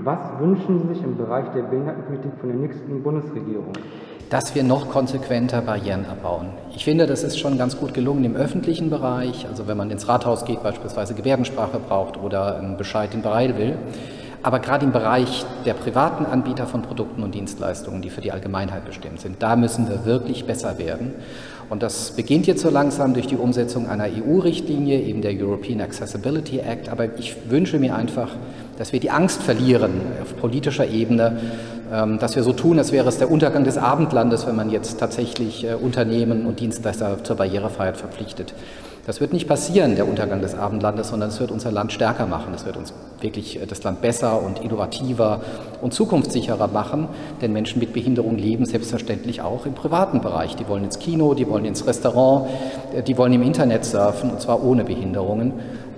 Was wünschen Sie sich im Bereich der Behindertenpolitik von der nächsten Bundesregierung? Dass wir noch konsequenter Barrieren abbauen. Ich finde, das ist schon ganz gut gelungen im öffentlichen Bereich, also wenn man ins Rathaus geht, beispielsweise Gebärdensprache braucht oder einen Bescheid in Braille will. Aber gerade im Bereich der privaten Anbieter von Produkten und Dienstleistungen, die für die Allgemeinheit bestimmt sind, da müssen wir wirklich besser werden. Und das beginnt jetzt so langsam durch die Umsetzung einer EU-Richtlinie, eben der European Accessibility Act. Aber ich wünsche mir einfach, dass wir die Angst verlieren auf politischer Ebene, dass wir so tun, als wäre es der Untergang des Abendlandes, wenn man jetzt tatsächlich Unternehmen und Dienstleister zur Barrierefreiheit verpflichtet. Das wird nicht passieren, der Untergang des Abendlandes, sondern es wird unser Land stärker machen. Es wird uns wirklich das Land besser und innovativer und zukunftssicherer machen, denn Menschen mit Behinderung leben selbstverständlich auch im privaten Bereich. Die wollen ins Kino, die wollen ins Restaurant, die wollen im Internet surfen, und zwar ohne Behinderungen.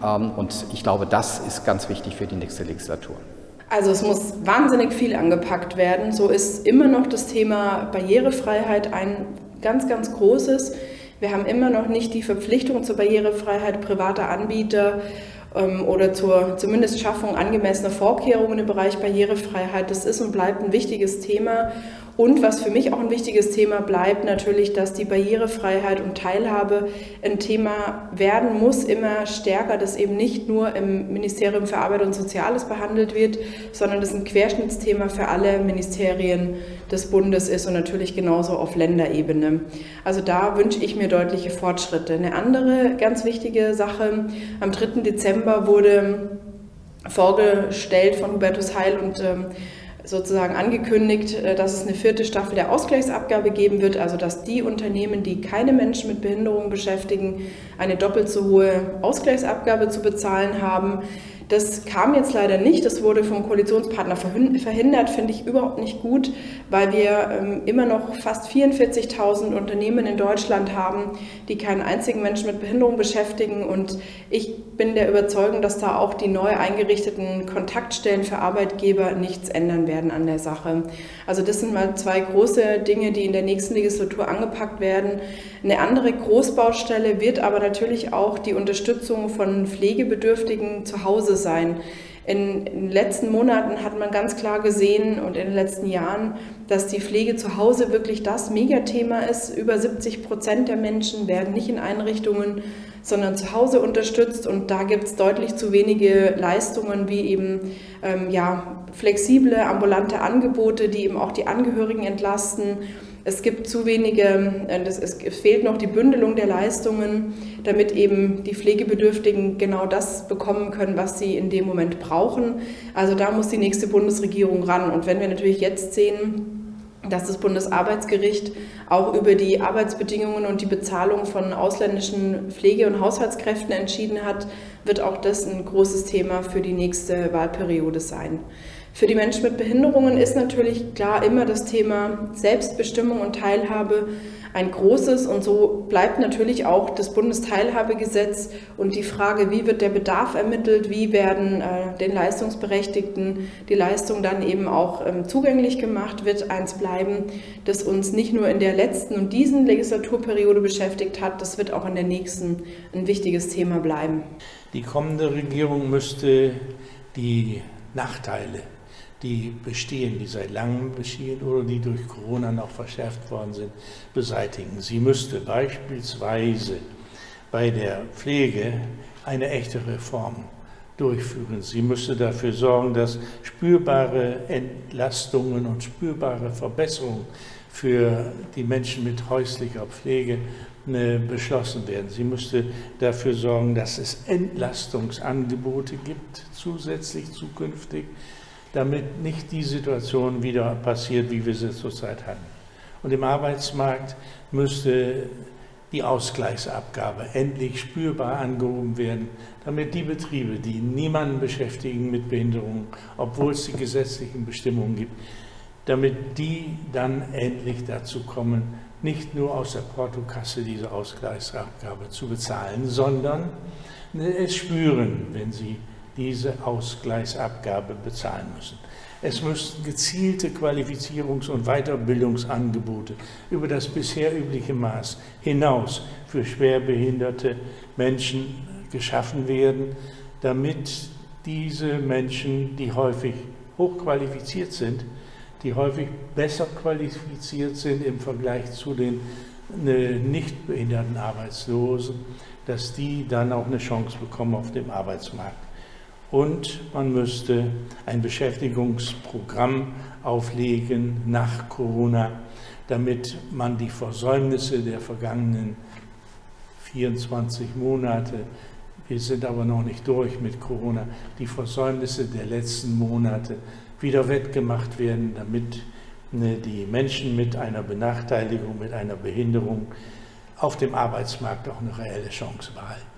Und ich glaube, das ist ganz wichtig für die nächste Legislatur. Also es muss wahnsinnig viel angepackt werden. So ist immer noch das Thema Barrierefreiheit ein ganz, ganz großes. Wir haben immer noch nicht die Verpflichtung zur Barrierefreiheit privater Anbieter oder zur zumindest Schaffung angemessener Vorkehrungen im Bereich Barrierefreiheit. Das ist und bleibt ein wichtiges Thema. Und was für mich auch ein wichtiges Thema bleibt, natürlich, dass die Barrierefreiheit und Teilhabe ein Thema werden muss, immer stärker, das eben nicht nur im Ministerium für Arbeit und Soziales behandelt wird, sondern das ein Querschnittsthema für alle Ministerien des Bundes ist und natürlich genauso auf Länderebene. Also da wünsche ich mir deutliche Fortschritte. Eine andere ganz wichtige Sache, am 3. Dezember wurde vorgestellt von Hubertus Heil und sozusagen angekündigt, dass es eine 4. Staffel der Ausgleichsabgabe geben wird, also dass die Unternehmen, die keine Menschen mit Behinderung beschäftigen, eine doppelt so hohe Ausgleichsabgabe zu bezahlen haben. Das kam jetzt leider nicht, das wurde vom Koalitionspartner verhindert, finde ich überhaupt nicht gut, weil wir immer noch fast 44.000 Unternehmen in Deutschland haben, die keinen einzigen Menschen mit Behinderung beschäftigen, und ich bin der Überzeugung, dass da auch die neu eingerichteten Kontaktstellen für Arbeitgeber nichts ändern werden an der Sache. Also das sind mal 2 große Dinge, die in der nächsten Legislatur angepackt werden. Eine andere Großbaustelle wird aber natürlich auch die Unterstützung von Pflegebedürftigen zu Hause sein. In den letzten Monaten hat man ganz klar gesehen und in den letzten Jahren, dass die Pflege zu Hause wirklich das Megathema ist. Über 70% der Menschen werden nicht in Einrichtungen, sondern zu Hause unterstützt, und da gibt es deutlich zu wenige Leistungen wie eben flexible, ambulante Angebote, die eben auch die Angehörigen entlasten. Es gibt zu wenige, es fehlt noch die Bündelung der Leistungen, damit eben die Pflegebedürftigen genau das bekommen können, was sie in dem Moment brauchen. Also da muss die nächste Bundesregierung ran. Und wenn wir natürlich jetzt sehen, dass das Bundesarbeitsgericht auch über die Arbeitsbedingungen und die Bezahlung von ausländischen Pflege- und Haushaltskräften entschieden hat, wird auch das ein großes Thema für die nächste Wahlperiode sein. Für die Menschen mit Behinderungen ist natürlich klar immer das Thema Selbstbestimmung und Teilhabe ein großes, und so bleibt natürlich auch das Bundesteilhabegesetz und die Frage, wie wird der Bedarf ermittelt, wie werden den Leistungsberechtigten die Leistung dann eben auch zugänglich gemacht, wird eins bleiben, das uns nicht nur in der letzten und diesen Legislaturperiode beschäftigt hat, das wird auch in der nächsten ein wichtiges Thema bleiben. Die kommende Regierung müsste die Nachteile, die bestehen, die seit langem bestehen oder die durch Corona noch verschärft worden sind, beseitigen. Sie müsste beispielsweise bei der Pflege eine echte Reform durchführen. Sie müsste dafür sorgen, dass spürbare Entlastungen und spürbare Verbesserungen für die Menschen mit häuslicher Pflege beschlossen werden. Sie müsste dafür sorgen, dass es Entlastungsangebote gibt, zusätzlich zukünftig, damit nicht die Situation wieder passiert, wie wir sie zurzeit hatten. Und im Arbeitsmarkt müsste die Ausgleichsabgabe endlich spürbar angehoben werden, damit die Betriebe, die niemanden beschäftigen mit Behinderung, obwohl es die gesetzlichen Bestimmungen gibt, damit die dann endlich dazu kommen, nicht nur aus der Portokasse diese Ausgleichsabgabe zu bezahlen, sondern es spüren, wenn sie diese Ausgleichsabgabe bezahlen müssen. Es müssten gezielte Qualifizierungs- und Weiterbildungsangebote über das bisher übliche Maß hinaus für schwerbehinderte Menschen geschaffen werden, damit diese Menschen, die häufig hochqualifiziert sind, die häufig besser qualifiziert sind im Vergleich zu den nicht behinderten Arbeitslosen, dass die dann auch eine Chance bekommen auf dem Arbeitsmarkt. Und man müsste ein Beschäftigungsprogramm auflegen nach Corona, damit man die Versäumnisse der vergangenen 24 Monate, wir sind aber noch nicht durch mit Corona, die Versäumnisse der letzten Monate wieder wettgemacht werden, damit die Menschen mit einer Benachteiligung, mit einer Behinderung auf dem Arbeitsmarkt auch eine reelle Chance behalten.